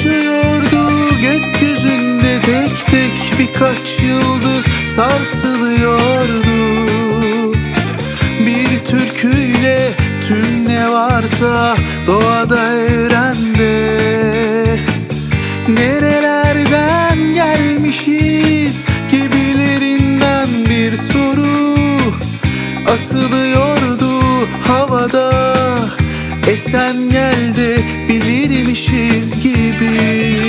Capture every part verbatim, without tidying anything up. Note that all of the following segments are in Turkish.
Parlıyordu gökyüzünde tek tek birkaç yıldız sarsılıyordu. Bir türküyle tüm ne varsa doğada, evrende. Nerelerden gelmişiz gibilerinden bir soru asılıyordu havada. Esen yelde bilirmişiz gibi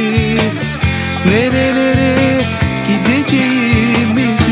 nerelere gideceğimizi.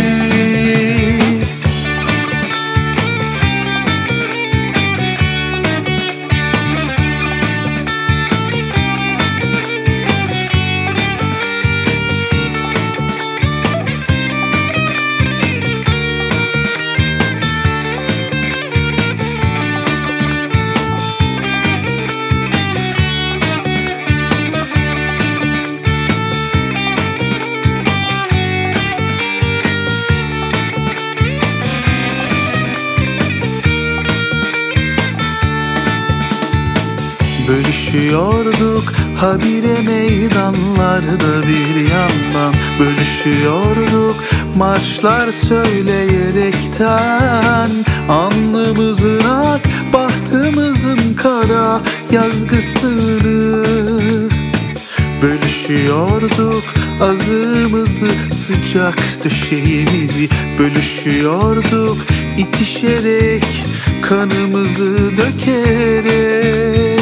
Bölüşüyorduk habire meydanlarda, bir yandan bölüşüyorduk marşlar söyleyerekten. Alnımızın ak, bahtımızın kara yazgısını bölüşüyorduk, azığımızı, sıcak döşeğimizi bölüşüyorduk, itişerek, kanımızı dökerek.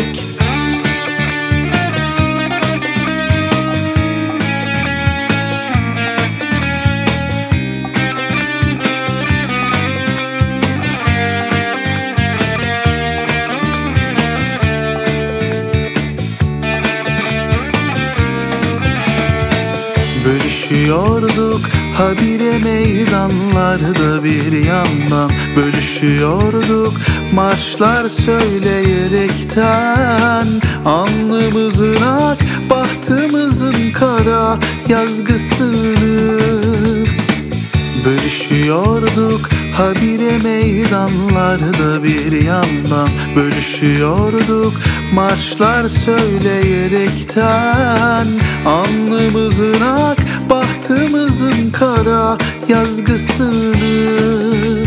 Bölüşüyorduk habire meydanlarda, bir yandan bölüşüyorduk marşlar söyleyerekten. Alnımızın ak, bahtımızın kara yazgısını bölüşüyorduk habire meydanlarda, bir yandan bölüşüyorduk marşlar söyleyerekten. Alnımızın ak, bahtımızın kara yazgısını